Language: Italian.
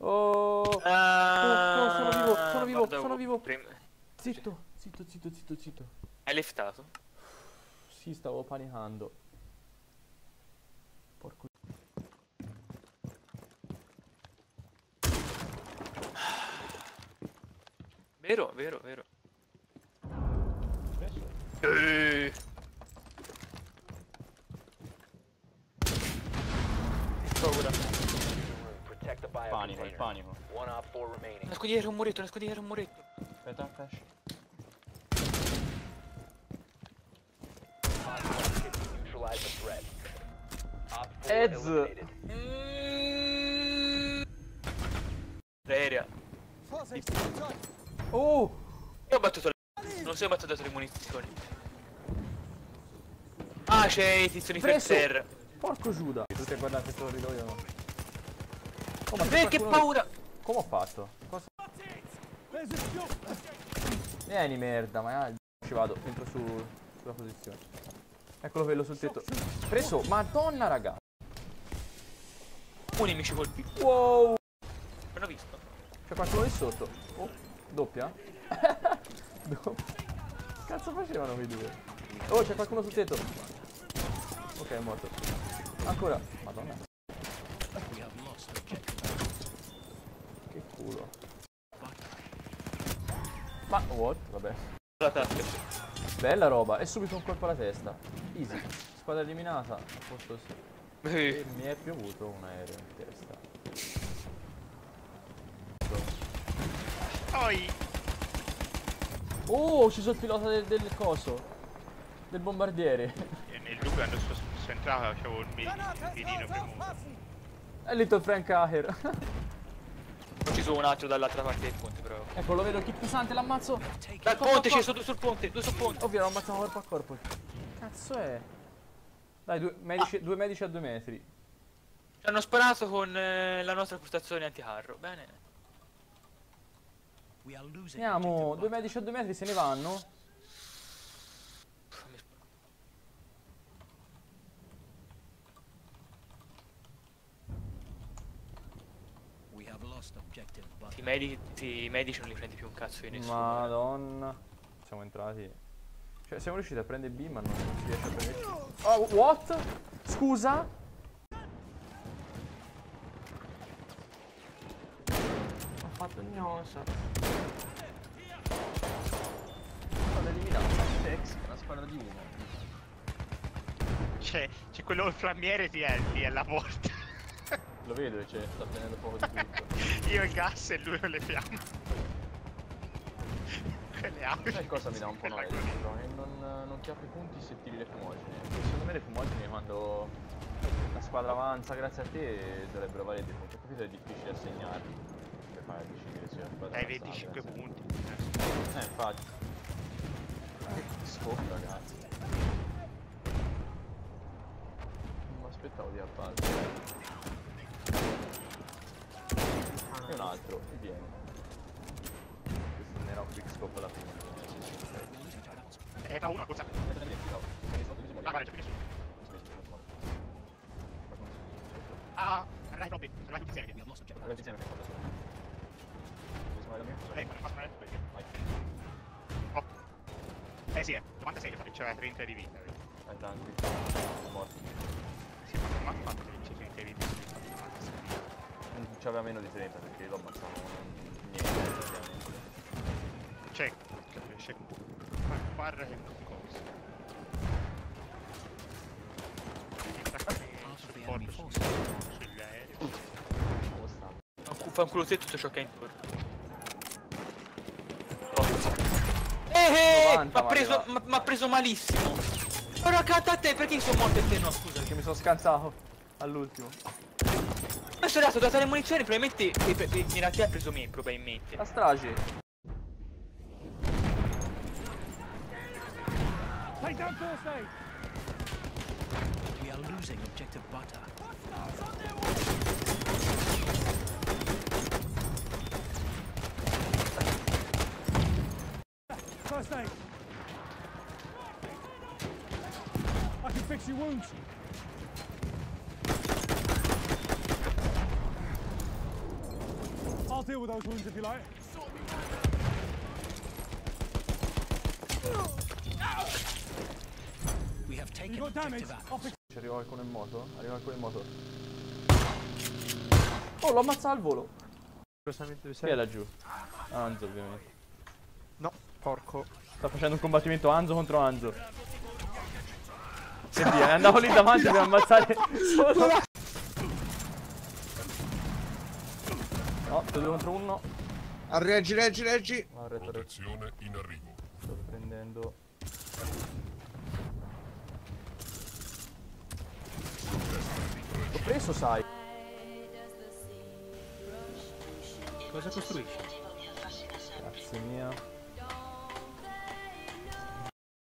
Oh, sono vivo, sono vivo. Zitto, zitto, zitto, zitto, zitto. Hai liftato? Sì, stavo panicando. Porco. Vero, vero, vero. Paura. Panico, il panico. Nascondi dietro un muretto, nascondi dietro un muretto. Aspetta, flash. Ez! L'aerea. Oh! Io ho battuto non so, ho battuto le munizioni. Ah, c'è i tizioni per Preso! terra. Porco Giuda! Tutti a guardare questo corridoio. Oh, ma Che paura! Come ho fatto? Cosa? Vieni merda, ma ci vado, entro sulla posizione. Eccolo quello sul tetto. Preso! Madonna raga! Un nemici colpiti. Wow! Non ho visto. C'è qualcuno lì sotto. Oh, doppia? Cazzo facevano quei due? Oh, c'è qualcuno sul tetto. Ok, è morto. Ancora. Madonna. Che culo. Ma what? Vabbè. La tasca. Bella roba. E subito un colpo alla testa. Easy. Squadra eliminata. A posto sì. E mi è piovuto un aereo in testa. Poi Oh, ci sono il pilota del coso. Del bombardiere. nel dubbio quando sono entrato c'avevo il mirino premuto. È Little Frank Aher. Ci sono un altro dall'altra parte del ponte, però. Ecco, lo vedo, chi pesante, l'ammazzo. Dal ponte, ci sono due sul ponte, due sul ponte. Ovvio, lo ammazziamo corpo a corpo. Che cazzo è? Dai, due medici a 2 metri. Ci hanno sparato con la nostra postazione anticarro, bene. Andiamo, 2 medici a 2 metri se ne vanno. I medici non li prendi più un cazzo di nessuno. Madonna. Siamo entrati. Cioè, siamo riusciti a prendere B, ma non si riesce a prendere C. Oh, what? Scusa? Ho fatto gnosa. Sono eliminato Tex, una squadra di uno. C'è quello il flammiere lì alla porta. Lo vedo che sta prendendo fuoco di tutto. Io il gas e lui con le fiamme. Le auto. Sai cosa mi dà un po' noia di questo? Che non ti apri i punti se tiri le fumogene. Secondo me le fumogene quando la squadra avanza grazie a te dovrebbero valere dei punti. Ho capito, è difficile assegnarli. Per fare decidere se la squadra Dai, avanzata, 25 grazie a te. punti. Infatti. Che schifo, ragazzi. Non mi aspettavo di abbattere. E un altro, e vieni. Questo non era un quick scope alla fine. Fa una cosa. Ah, vale, c'è più nessuno. Ah, arrivati troppi. Arrivati tutti insieme. Ragazzi insieme che cosa sono? Vai. Oh. Sì, 96 che c'era 30 di vita. Vai tranquillo, sono morto. Sì, ma non ha fatto 30 di vita. Non c'aveva meno di 30 perché lo ammazzavano niente praticamente. C'è guarda che cosa. Supporto sugli aerei. Come sta? Fa un culo te tutto ciò che è intorno. M'ha preso malissimo. Ora canta a te, perché sono morto e te no, scusa. Perché mi sono scansato all'ultimo. Ma sono dato date le munizioni, probabilmente in realtà ha preso me, probabilmente. La strage. We are losing objective butter. First aid. I can fix your wounds. deal with those wounds if you like. We have taken You got damage. objective I'll apples. fix Ci arriva qualcuno in moto? Arriva qualcuno in moto. Oh, l'ho ammazzato al volo. Dove Chi è laggiù? Anzo, ovviamente. No, porco. Sta facendo un combattimento Anzo contro Anzo. Che dire, andavo lì davanti per ammazzare solo. No, 2 contro 1. Reggi. No, retto. Protezione in arrivo. Sto prendendo. L'ho preso, sai. Cosa costruisci? Grazie mia.